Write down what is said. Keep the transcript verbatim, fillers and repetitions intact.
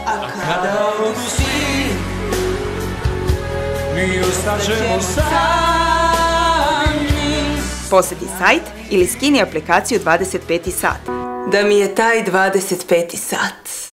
A kada odu svi, mi ostaćemo sami. Posjeti sajt ili skini aplikaciju dvadeset peti sat. Da mi je taj dvadeset peti sat.